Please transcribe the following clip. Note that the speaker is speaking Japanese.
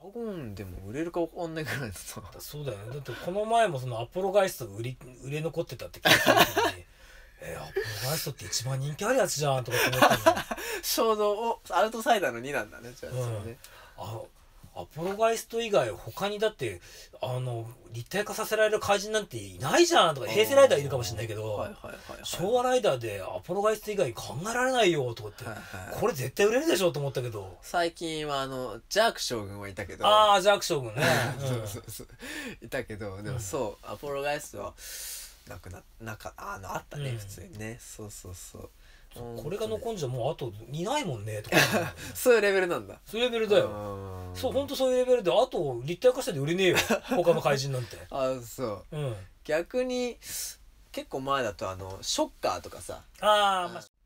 ンでも売れるか分かんないぐらいのさ。 そうだよね。だってこの前もそのアポロガイストが売れ残ってたって聞いた時にアポロガイストって一番人気あるやつじゃんとかって思ったのよ。 ちょうどアウトサイダーの2なんだね、じゃあ、そうね。 アポロガイスト以外他にだって立体化させられる怪人なんていないじゃんとか、平成ライダーいるかもしれないけど、昭和ライダーでアポロガイスト以外考えられないよとかって、これ絶対売れるでしょと思ったけど、 最近はジャーク将軍はいたけど、 ジャーク将軍ねそういたけど、でもそうアポロガイストはあったね、普通にね。そうそうそう、 これが残んじゃもうあといないもんねとかそういうレベルなんだ。 そういうレベルだよ。そう、ほんとそういうレベルで、あと立体化してで売れねえよ他の怪人なんて。 そう、逆に結構前だとショッカーとかさ、 まあ